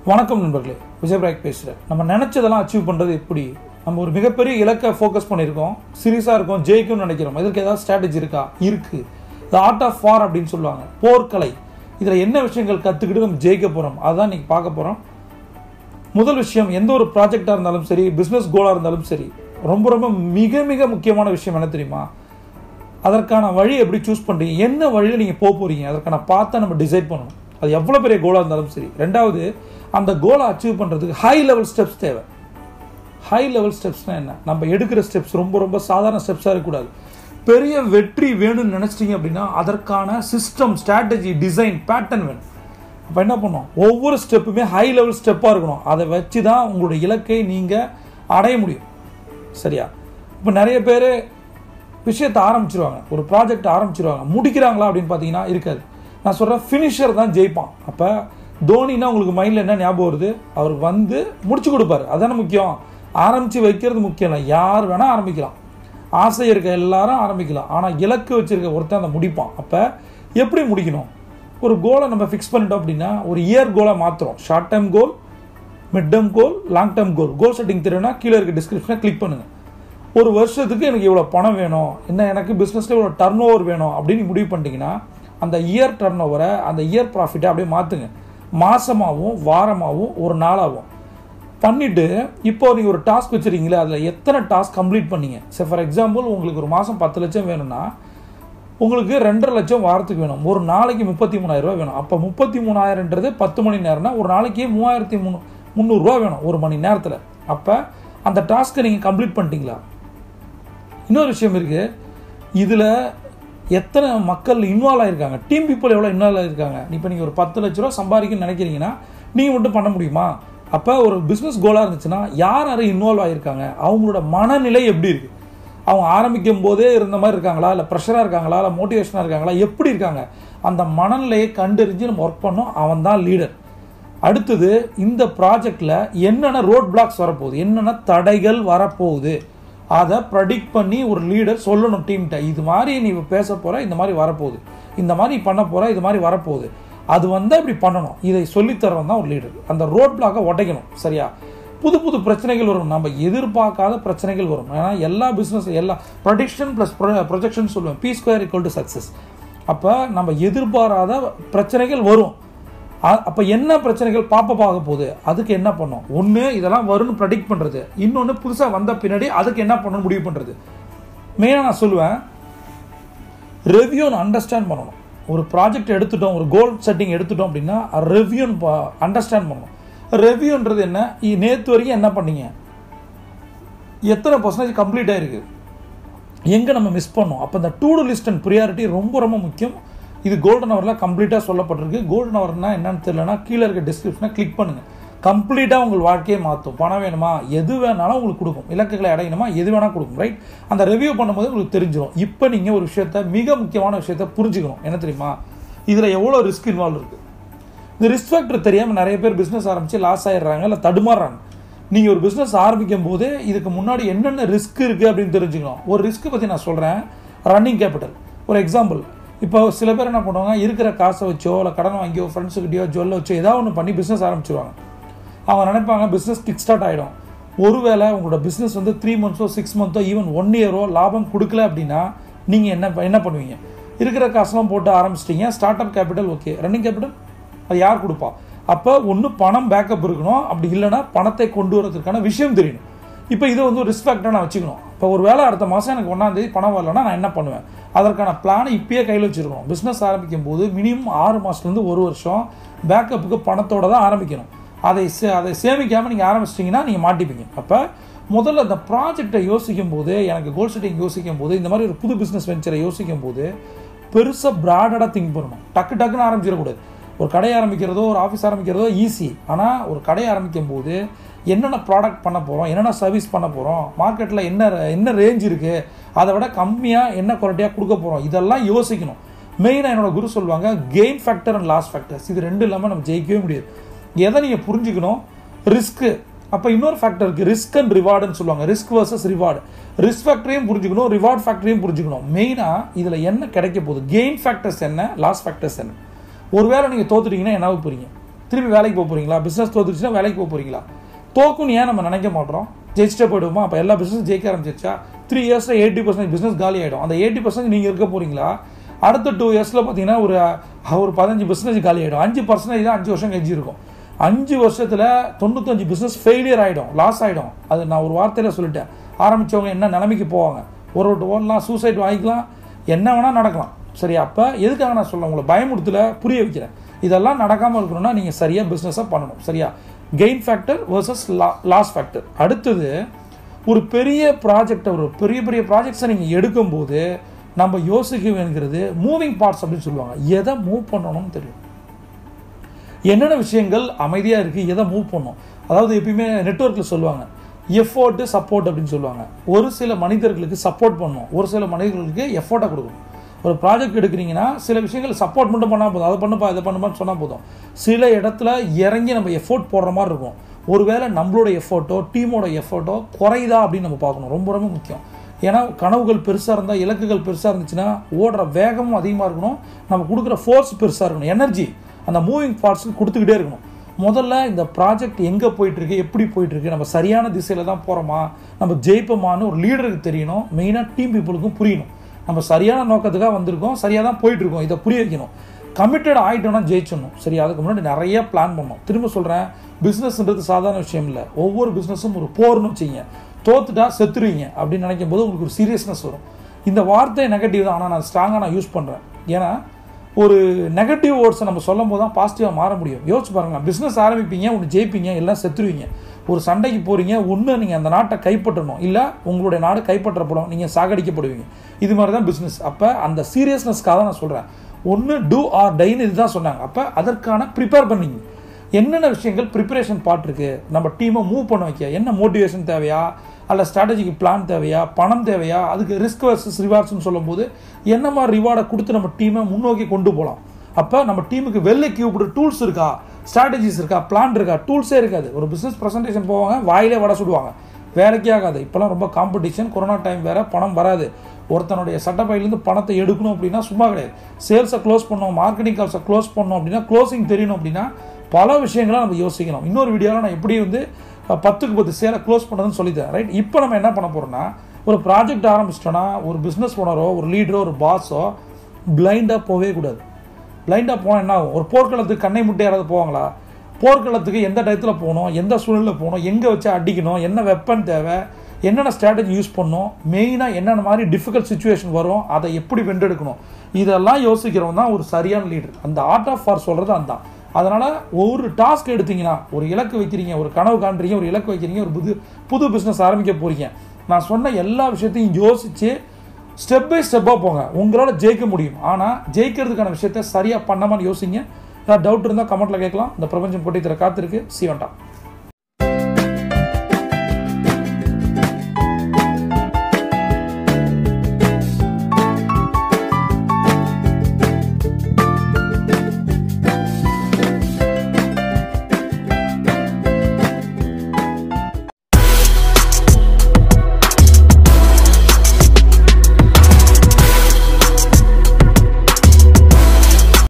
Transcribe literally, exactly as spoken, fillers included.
வணக்கம் நண்பர்களே, விஜய் பிரயாக் பேசுகிறேன். நம்ம நினச்சதெல்லாம் அச்சீவ் பண்ணுறது எப்படி? நம்ம ஒரு மிகப்பெரிய இலக்கை ஃபோக்கஸ் பண்ணியிருக்கோம், சீரியஸாக இருக்கும், ஜெயிக்கும்னு நினைக்கிறோம். இதற்கு ஏதாவது ஸ்ட்ராட்டஜி இருக்கா? இருக்குது. த ஆர்ட் ஆஃப் வார் அப்படின்னு சொல்லுவாங்க, போர்க்கலை. இதில் என்ன விஷயங்கள் கற்றுக்கிட்டு நம்ம ஜெயிக்க போகிறோம், அதுதான் இன்றைக்கி பார்க்க போகிறோம். முதல் விஷயம், எந்த ஒரு ப்ராஜெக்டாக இருந்தாலும் சரி, பிஸ்னஸ் கோலாக இருந்தாலும் சரி, ரொம்ப ரொம்ப மிக மிக முக்கியமான விஷயம் என்ன தெரியுமா? அதற்கான வழி எப்படி சூஸ் பண்ணுறீங்க, என்ன வழியில் நீங்கள் போக போகிறீங்க, அதற்கான பார்த்து நம்ம டிசைட் பண்ணணும். அது எவ்வளோ பெரிய கோலாக இருந்தாலும் சரி. ரெண்டாவது, அந்த கோலை அச்சீவ் பண்ணுறதுக்கு ஹை லெவல் ஸ்டெப்ஸ் தேவை. ஹை லெவல் ஸ்டெப்ஸ்னால் என்ன? நம்ம எடுக்கிற ஸ்டெப்ஸ் ரொம்ப ரொம்ப சாதாரண ஸ்டெப்ஸாக இருக்கக்கூடாது. பெரிய வெற்றி வேணும்னு நினச்சிட்டிங்க அப்படின்னா அதற்கான சிஸ்டம், ஸ்ட்ராட்டஜி, டிசைன், பேட்டர்ன் வேணும். அப்போ என்ன பண்ணணும்? ஒவ்வொரு ஸ்டெப்புமே ஹை லெவல் ஸ்டெப்பாக இருக்கணும். அதை வச்சு தான் உங்களுடைய இலக்கை நீங்கள் அடைய முடியும். சரியா? இப்போ நிறைய பேர் விஷயத்தை ஆரம்பிச்சிருவாங்க, ஒரு ப்ராஜெக்ட் ஆரம்பிச்சிருவாங்க, முடிக்கிறாங்களா அப்படின்னு பார்த்தீங்கன்னா இருக்காது. நான் சொல்கிறேன், ஃபினிஷர் தான் ஜெயிப்பான். அப்போ தோனின்னா உங்களுக்கு மைண்டில் என்ன ஞாபகம் வருது? அவர் வந்து முடிச்சு கொடுப்பாரு, அதான முக்கியம். ஆரம்பித்து வைக்கிறது முக்கியம் இல்லை, யார் வேணால் ஆரம்பிக்கலாம், ஆசை இருக்க எல்லாரும் ஆரம்பிக்கலாம். ஆனால் இலக்கு வச்சுருக்க ஒருத்தன் அதை முடிப்பான். அப்போ எப்படி முடிக்கணும்? ஒரு கோலை நம்ம ஃபிக்ஸ் பண்ணிட்டோம் அப்படின்னா ஒரு இயர் கோலை மாற்றுறோம். Short term goal, mid term goal, long term goal. Goal setting தெரியும்னா கீழே இருக்க டிஸ்கிரிப்ஷனை கிளிக் பண்ணுங்கள். ஒரு வருஷத்துக்கு எனக்கு இவ்வளோ பணம் வேணும், என்ன எனக்கு பிஸ்னஸில் இவ்வளோ டர்ன் ஓவர் வேணும் அப்படின்னு முடிவு பண்ணிட்டீங்கன்னா அந்த இயர் டர்ன் ஓவரை, அந்த இயர் ப்ராஃபிட்டை அப்படியே மாற்றுங்க. மாதமாகவும் வாரமாகவும் ஒரு நாளாகவும் பண்ணிவிட்டு, இப்போ நீங்கள் ஒரு டாஸ்க் வச்சுருக்கீங்களே, அதில் எத்தனை டாஸ்க் கம்ப்ளீட் பண்ணீங்க? சரி, ஃபார் எக்ஸாம்பிள் உங்களுக்கு ஒரு மாதம் பத்து லட்சம் வேணும்னா உங்களுக்கு ரெண்டரை லட்சம் வாரத்துக்கு வேணும். ஒரு நாளைக்கு முப்பத்தி மூணாயிரம் ரூபா வேணும். அப்போ முப்பத்தி மூணாயிரன்றது பத்து மணி நேரம்னா ஒரு நாளைக்கு மூவாயிரத்தி மூணு முந்நூறுரூவா வேணும் ஒரு மணி நேரத்தில். அப்போ அந்த டாஸ்க்கை நீங்கள் கம்ப்ளீட் பண்ணிட்டீங்களா? இன்னொரு விஷயம் இருக்குது, இதில் எத்தனை மக்கள் இன்வால்வ் ஆகிருக்காங்க, டீம் பீப்புள் எவ்வளோ இன்வால்வ் ஆகிருக்காங்க. இப்போ நீங்கள் ஒரு பத்து லட்ச ரூபா சம்பாதிக்கணும்னு நினைக்கிறீங்கன்னா நீங்கள் மட்டும் பண்ண முடியுமா? அப்போ ஒரு பிஸ்னஸ் கோலாக இருந்துச்சுன்னா யார் யாரும் இன்வால்வ் ஆகிருக்காங்க, அவங்களோட மனநிலை எப்படி இருக்குது, அவங்க ஆரம்பிக்கும் போதே இருந்த மாதிரி இருக்காங்களா, இல்லை ப்ரெஷராக இருக்காங்களா, இல்லை மோட்டிவேஷனாக இருக்காங்களா, எப்படி இருக்காங்க, அந்த மனநிலையை கண்டறிஞ்சு நம்ம ஒர்க் பண்ணோம். அவன் தான் லீடர். அடுத்தது, இந்த ப்ராஜெக்டில் என்னென்ன ரோட் பிளாக்ஸ் வரப்போகுது, என்னென்ன தடைகள் வரப்போகுது, அதை ப்ரெடிக்ட் பண்ணி ஒரு லீடர் சொல்லணும் டீம்கிட்ட. இது மாதிரி நீ பேச போகிற, இந்த மாதிரி வரப்போகுது, இந்த மாதிரி பண்ண போகிற, இது மாதிரி வரப்போகுது, அது வந்து இப்படி பண்ணணும், இதை சொல்லித்தரவன் தான் ஒரு லீடர். அந்த ரோட் பிளாக்கை உடைக்கணும். சரியா? புது புது பிரச்சனைகள் வரும், நம்ம எதிர்பார்க்காத பிரச்சனைகள் வரும். ஏன்னா எல்லா பிஸ்னஸ், எல்லா ப்ரொடிக்ஷன் ப்ளஸ் ப்ரொஜெக்ஷன் சொல்லுவேன், P square equal to success. அப்போ நம்ம எதிர்பாராத பிரச்சனைகள் வரும். அப்போ என்ன பிரச்சனைகள் பாப்ப பார்க்க போகுது, அதுக்கு என்ன பண்ணணும்? ஒன்று இதெல்லாம் வரும்னு ப்ரெடிக்ட் பண்ணுறது, இன்னொன்று புதுசாக வந்த பின்னாடி அதுக்கு என்ன பண்ணணும்னு முடிவு பண்ணுறது. மெயினாக நான் சொல்லுவேன், ரிவ்யூன்னு அண்டர்ஸ்டாண்ட் பண்ணணும். ஒரு ப்ராஜெக்ட் எடுத்துட்டோம், ஒரு கோல் செட்டிங் எடுத்துட்டோம் அப்படின்னா ரிவ்யூன்னு அண்டர்ஸ்டாண்ட் பண்ணணும். ரிவ்யூன்றது என்ன? நேற்று வரைக்கும் என்ன பண்ணீங்க, எத்தனை பர்சன்டேஜ் கம்ப்ளீட் ஆகிருக்கு, எங்கே நம்ம மிஸ் பண்ணோம். அப்போ இந்த to do list and priority ரொம்ப ரொம்ப முக்கியம். இது கோல்டன் ஹவரில் கம்ப்ளீட்டாக சொல்லப்பட்டிருக்கு. கோல்டன் ஹவர்னா என்னன்னு தெரியலனா கீழே இருக்க டிஸ்கிரிப்ஷனை கிளிக் பண்ணுங்கள். கம்ப்ளீட்டாக உங்கள் வாழ்க்கையை மாற்றும். பணம் வேணுமா, எது வேணாலும் உங்களுக்கு கொடுக்கும். இலக்குகளை அடையணுமா, எது வேணால் கொடுக்கும். ரைட்? அந்த ரிவ்யூ பண்ணும்போது உங்களுக்கு தெரிஞ்சிடும். இப்போ நீங்கள் ஒரு விஷயத்த, மிக முக்கியமான விஷயத்த புரிஞ்சுக்கணும். என்ன தெரியுமா? இதில் எவ்வளோ ரிஸ்க் இன்வால்வ் இருக்குது. இந்த ரிஸ்க் ஃபேக்டர் தெரியாமல் நிறைய பேர் பிஸ்னஸ் ஆரம்பித்து லாஸ் ஆகிடுறாங்க, இல்லை தடுமாறுறாங்க. நீங்கள் ஒரு பிஸ்னஸ் ஆரம்பிக்கும் போது இதுக்கு முன்னாடி என்னென்ன ரிஸ்க் இருக்குது அப்படின்னு தெரிஞ்சுக்கணும். ஒரு ரிஸ்க்கு பற்றி நான் சொல்கிறேன், ரன்னிங் கேபிட்டல். ஒரு எக்ஸாம்பிள், இப்போ சில பேர் என்ன பண்ணுவாங்க, இருக்கிற காசை வச்சோ இல்லை கடன் வாங்கியோ ஃப்ரெண்ட்ஸுக்கிட்டையோ ஜுவல்ல வச்சோ ஏதாவது ஒன்று பண்ணி பிஸ்னஸ் ஆரம்பிச்சிருவாங்க. அவங்க நினைப்பாங்க பிஸ்னஸ் கிக் ஸ்டார்ட் ஆகிடும். ஒருவேளை உங்களோட பிஸ்னஸ் வந்து த்ரீ மந்த்ஸோ சிக்ஸ் மந்த்தோ ஈவன் ஒன் இயரோ லாபம் கொடுக்கல அப்படின்னா நீங்கள் என்ன என்ன பண்ணுவீங்க? இருக்கிற காசுலாம் போட்டு ஆரம்பிச்சிட்டிங்க, start up capital okay, running capital அது யார் கொடுப்பா? அப்போ ஒன்று பணம் பேக்கப் இருக்கணும், அப்படி இல்லைனா பணத்தை கொண்டு வரதுக்கான விஷயம் தெரியணும். இப்போ இதை வந்து ஒரு ரிஸ்க் ஃபேக்டராக நான் வச்சுக்கணும். இப்போ ஒரு வேளை அடுத்த மாதம் எனக்கு ஒன்றாந்தேதி பணம் வரலன்னா நான் என்ன பண்ணுவேன்? அதற்கான பிளானை இப்பயே கையில் வச்சுருக்கணும். பிஸ்னஸ் ஆரம்பிக்கும் போது மினிமம் ஆறு மாதத்துலேருந்து ஒரு வருஷம் பேக்கப்புக்கு பணத்தோடு தான் ஆரம்பிக்கணும். அதை சே அதை சேமிக்காமல் நீங்கள் ஆரம்பிச்சிட்டிங்கன்னா நீங்கள் மாட்டிப்பீங்க. அப்போ முதல்ல அந்த ப்ராஜெக்டை யோசிக்கும் போது, எனக்கு கோல் செட்டிங் யோசிக்கும் போது, இந்த மாதிரி ஒரு புது பிஸ்னஸ் வெஞ்சரை யோசிக்கும் போது பெருசாக ப்ராடடாக திங்க் பண்ணணும். டக்கு டக்குன்னு ஆரம்பிச்சிடக்கூடாது. ஒரு கடை ஆரம்பிக்கிறதோ ஒரு ஆஃபீஸ் ஆரம்பிக்கிறதோ ஈஸி. ஆனால் ஒரு கடை ஆரம்பிக்கும் போது என்னென்ன ப்ராடக்ட் பண்ண போகிறோம், என்னென்ன சர்வீஸ் பண்ண போகிறோம், மார்க்கெட்டில் என்ன என்ன ரேஞ்ச் இருக்குது, அதை விட கம்மியாக என்ன குவாலிட்டியாக கொடுக்க போகிறோம், இதெல்லாம் யோசிக்கணும். மெயினாக என்னோட குரு சொல்லுவாங்க, gain factor and loss factors. இது ரெண்டு இல்லாமல் நம்ம ஜெயிக்கவே முடியாது. எதை நீங்கள் புரிஞ்சுக்கணும்? ரிஸ்க்கு. அப்போ இன்னொரு ஃபேக்டர் இருக்குது, ரிஸ்க் அண்ட் ரிவார்டுன்னு சொல்லுவாங்க. Risk versus reward. ரிஸ்க் ஃபேக்டரையும் புரிஞ்சுக்கணும், ரிவார்ட் ஃபேக்டரையும் புரிஞ்சுக்கணும். மெயினாக இதில் என்ன கிடைக்க போகுது, கெயின் ஃபேக்டர்ஸ் என்ன, லாஸ் ஃபேக்டர்ஸ் என்ன. ஒருவேளை நீங்கள் தோத்துட்டீங்கன்னா என்ன போகிறீங்க? திரும்பி வேலைக்கு போக போகிறீங்களா? பிஸ்னஸ் தோத்துருச்சுன்னா வேலைக்கு போக போகிறீங்களா? தோக்குன்னு ஏன் நம்ம நினைக்க மாட்டோம்? ஜெயிச்சிட்டே போயிடுவோமா? அப்போ எல்லா பிஸ்னஸ் ஜெயிக்க ஆரம்பிச்சிருச்சா? த்ரீ இயர்ஸில் எயிட்டி பர்சன்டேஜ் பிஸ்னஸ் காலி ஆகிடும். அந்த எயிட்டி பர்சன்டேஜ் நீங்கள் இருக்க போகிறீங்களா? அடுத்த டூ இயர்ஸில் பார்த்தீங்கன்னா ஒரு ஒரு பதினஞ்சு பிஸ்னஸ் காலி ஆகிடும். அஞ்சு பர்சன்டேஜ் தான் அஞ்சு வருஷம் கழிச்சு இருக்கும். அஞ்சு வருஷத்தில் தொண்ணூத்தஞ்சு பிஸ்னஸ் ஃபெயிலியர் ஆகிடும், லாஸ் ஆகிடும். அது நான் ஒரு வார்த்தையில் சொல்லிட்டேன். ஆரம்பித்தவங்க என்ன நிலைமைக்கு போவாங்க? ஒரு விட்டு ஓடலாம், சூசைட் வாங்கிக்கலாம், என்ன வேணால் நடக்கலாம். சரி, அப்போ எதுக்காக நான் சொல்ல உங்களை பயமுடுத்தல, புரிய வைக்கிறேன். இதெல்லாம் நடக்காமல் இருக்கணும்னா நீங்கள் சரியாக பிஸ்னஸாக பண்ணணும். சரியா? Gain factor versus la loss factor. அடுத்தது, ஒரு பெரிய ப்ராஜெக்டை ஒரு பெரிய பெரிய ப்ராஜெக்ட்ஸை நீங்கள் எடுக்கும்போது நம்ம யோசிக்க வேணுங்கிறது மூவிங் பார்ட்ஸ் அப்படின்னு சொல்லுவாங்க. எதை மூவ் பண்ணணும்னு தெரியும், என்னென்ன விஷயங்கள் அமைதியாக இருக்குது, எதை மூவ் பண்ணணும். அதாவது எப்பயுமே நெட்வொர்க்கில் சொல்லுவாங்க எஃபோர்ட்டு சப்போர்ட் அப்படின்னு சொல்லுவாங்க. ஒரு சில மனிதர்களுக்கு சப்போர்ட் பண்ணணும், ஒரு சில மனிதர்களுக்கு எஃபோர்ட்டை கொடுக்கணும். ஒரு ப்ராஜெக்ட் எடுக்கிறீங்கன்னா சில விஷயங்கள் சப்போர்ட் மட்டும் பண்ணால் போதும், அதை பண்ணுப்பா இதை பண்ணுப்பான்னு சொன்னால் போதும். சில இடத்துல இறங்கி நம்ம எஃபோர்ட் போடுற மாதிரி இருக்கும். ஒருவேளை நம்மளோட எஃபோர்ட்டோ டீமோட எஃபோர்ட்டோ குறையுதா அப்படின்னு நம்ம பார்க்கணும். ரொம்ப ரொம்ப முக்கியம். ஏன்னா கனவுகள் பெருசாக இருந்தால், இலக்குகள் பெருசாக இருந்துச்சுன்னா ஓடுற வேகமும் அதிகமாக இருக்கணும், நம்ம கொடுக்குற ஃபோர்ஸ் பெருசாக இருக்கணும், எனர்ஜி அந்த மூவிங் பார்ட்ஸ் கொடுத்துக்கிட்டே இருக்கணும். முதல்ல இந்த ப்ராஜெக்ட் எங்கே போயிட்டுருக்கு, எப்படி போயிட்டுருக்கு, நம்ம சரியான திசையில் தான் போகிறோமா, நம்ம ஜெயிப்போமான்னு ஒரு லீடருக்கு தெரியணும். மெயினாக டீம் பீப்புளுக்கும் புரியணும். நம்ம சரியான நோக்கத்துக்காக வந்திருக்கோம், சரியாக தான் போயிட்டுருக்கோம், இதை புரிய வைக்கணும். கமிட்டட் ஆகிட்டோம்னா ஜெயிச்சிடணும். சரி, அதுக்கு முன்னாடி நிறைய பிளான் பண்ணணும். திரும்ப சொல்கிறேன், பிஸ்னஸ்ன்றது சாதாரண விஷயம் இல்லை. ஒவ்வொரு பிஸ்னஸும் ஒரு போர்னு வச்சுங்க. தோத்துட்டா செத்துருவீங்க அப்படின்னு நினைக்கும் போது உங்களுக்கு ஒரு சீரியஸ்னஸ் வரும். இந்த வார்த்தை நெகட்டிவ் தான், ஆனால் நான் ஸ்ட்ராங்காக நான் யூஸ் பண்ணுறேன். ஏன்னா ஒரு நெகட்டிவ் வேர்ட்ஸை நம்ம சொல்லும் போது தான் பாசிட்டிவாக மாற முடியும். யோசிச்சு பாருங்கள், பிஸ்னஸ் ஆரம்பிப்பீங்க, ஒன்று ஜெயிப்பீங்க, எல்லாம் செத்துருவீங்க. ஒரு சண்டைக்கு போகிறீங்க, ஒன்று நீங்கள் அந்த நாட்டை கைப்பற்றணும், இல்லை உங்களுடைய நாடு கைப்பற்றப்படும், நீங்கள் சாகடிக்கப்படுவீங்க. இது மாதிரி தான் பிஸ்னஸ். அப்போ அந்த சீரியஸ்னஸ்க்காக தான் நான் சொல்கிறேன். ஒன்று டூ ஆர் டைன்னு இதுதான் சொன்னாங்க. அப்போ அதற்கான ப்ரிப்பேர் பண்ணிங்க. என்னென்ன விஷயங்கள் ப்ரிப்பரேஷன் பார்ட் இருக்குது, நம்ம டீமை மூவ் பண்ண வைக்க என்ன மோட்டிவேஷன் தேவையா, அல்ல ஸ்ட்ராட்டஜிக்கு பிளான் தேவையா, பணம் தேவையா, அதுக்கு ரிஸ்க் வர்சஸ் ரிவார்ட்ஸ்னு சொல்லும்போது என்ன மாதிரி ரிவார்டை கொடுத்து நம்ம டீமை முன்னோக்கி கொண்டு போகலாம். அப்போ நம்ம டீமுக்கு வெல் எக்யூப்டு டூல்ஸ் இருக்கா, ஸ்ட்ராட்டஜிஸ் இருக்கா, பிளான் இருக்கா? டூல்ஸே இருக்காது. ஒரு பிஸ்னஸ் ப்ரெசன்டேஷன் போவாங்க, வாயிலே வடை சுடுவாங்க, வேலைக்கே ஆகாது. இப்போலாம் ரொம்ப காம்படிஷன், கொரோனா டைம் வேறு, பணம் வராது. ஒருத்தனுடைய சட்டப்பையிலேருந்து பணத்தை எடுக்கணும் அப்படின்னா சும்மா கிடையாது. சேல்ஸை க்ளோஸ் பண்ணணும், மார்க்கெட்டிங் கால்ஸை க்ளோஸ் பண்ணணும் அப்படின்னா, க்ளோசிங் தெரியணும் அப்படின்னா பல விஷயங்களை நம்ம யோசிக்கணும். இன்னொரு வீடியோவில் நான் எப்படி வந்து பத்துக்கு பத்து சேலை க்ளோஸ் பண்ணுறதுன்னு சொல்லித்தரேன். ரைட்? இப்போ நம்ம என்ன பண்ண போகிறோம்னா, ஒரு ப்ராஜெக்ட் ஆரம்பிச்சிட்டோன்னா ஒரு பிஸ்னஸ் ஓனரோ ஒரு லீடரோ ஒரு பாஸோ பிளைண்டாக போகவே கூடாது. பிளைண்டாக போனால் என்ன ஆகும்? ஒரு போர்க்களத்துக்கு கண்ணை முட்டை யாராவது போவாங்களா? போர்க்களத்துக்கு எந்த டயத்தில் போகணும், எந்த சூழலில் போகணும், எங்கே வச்சு அடிக்கணும், என்ன வெப்பன் தேவை, என்னென்ன ஸ்ட்ராட்டஜி யூஸ் பண்ணணும், மெயினாக என்னென்ன மாதிரி டிஃபிகல்ட் சுச்சுவேஷன் வரும், அதை எப்படி வென்றெடுக்கணும், இதெல்லாம் யோசிக்கிறவங்க தான் ஒரு சரியான லீடர். அந்த ஆர்ட் ஆஃப் வார் சொல்கிறது அதுதான். அதனால் ஒரு டாஸ்க் எடுத்தீங்கன்னா, ஒரு இலக்கு வைக்கிறீங்க, ஒரு கனவு காண்றீங்க, ஒரு இலக்கு வைக்கிறீங்க, ஒரு புது புது பிஸ்னஸ் ஆரம்பிக்க போகிறீங்க, நான் சொன்ன எல்லா விஷயத்தையும் யோசித்து ஸ்டெப் பை ஸ்டெப்பாக போங்க. உங்களால் ஜெயிக்க முடியும். ஆனால் ஜெயிக்கிறதுக்கான விஷயத்த சரியாக பண்ணாமல் யோசிங்க. ஏதாவது டவுட் இருந்தால் கமெண்ட்டில் கேட்கலாம். இந்த பிரபஞ்சம் போட்டி தர காத்திருக்கு. சீவன்டா.